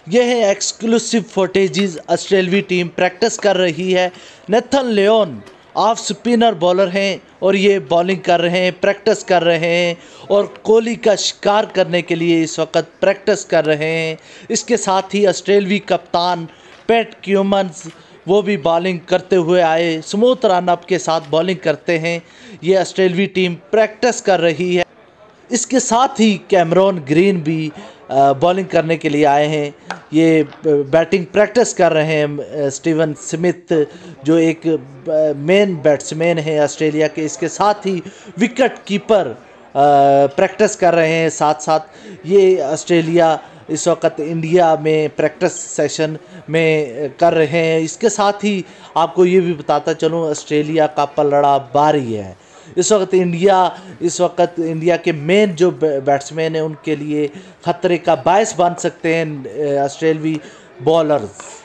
यह है exclusive footages. ऑस्ट्रेलवी टीम प्रैक्टिस कर रही है। Nathan Lyon off spinner bowler हैं और ये बॉलिंग कर रहे हैं, प्रैक्टिस कर रहे हैं और कोहली का शिकार करने के लिए इस वक्त प्रैक्टिस कर रहे हैं। इसके साथ ही ऑस्ट्रेलवी कप्तान पैट क्यूमन्स वो भी बॉलिंग करते हुए आए, स्मूथ रन अप के साथ बॉलिंग करते हैं। ये ऑस्ट्रेलवी टीम प्रैक्टिस कर रही है। इसके साथ ही कैमरॉन ग्रीन भी बॉलिंग करने के लिए आए हैं। ये बैटिंग प्रैक्टिस कर रहे हैं। स्टीवन स्मिथ जो एक मेन बैट्समैन है ऑस्ट्रेलिया के, इसके साथ ही विकेट कीपर प्रैक्टिस कर रहे हैं। साथ साथ ये ऑस्ट्रेलिया इस वक्त इंडिया में प्रैक्टिस सेशन में कर रहे हैं। इसके साथ ही आपको ये भी बताता चलूँ, ऑस्ट्रेलिया का पलड़ा भारी है। इस वक्त इंडिया के मेन जो बैट्समैन हैं उनके लिए खतरे का बायस बन सकते हैं ऑस्ट्रेलवी बॉलर्स।